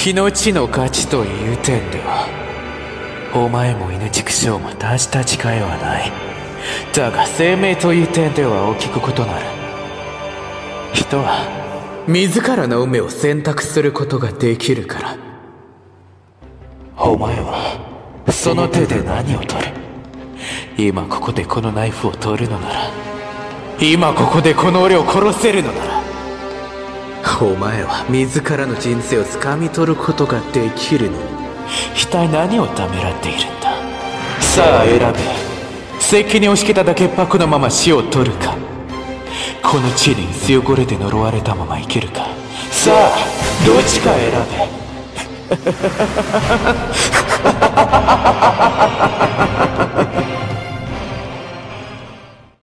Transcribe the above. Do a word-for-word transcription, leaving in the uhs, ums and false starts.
命の価値という点ではお前も犬畜生も私たちかえはない。だが生命という点では大きく異なる。人は自らの運命を選択することができるから。お前はその手で何を取る？今ここでこのナイフを取るのなら、今ここでこの俺を殺せるのなら、お前は自らの人生を掴み取ることができるのに、一体何をためらっているんだ。さあ選べ。責任をしけただけっぱくのまま死を取るか、この地に薄汚れて呪われたまま生きるか。さあどっちか選べ。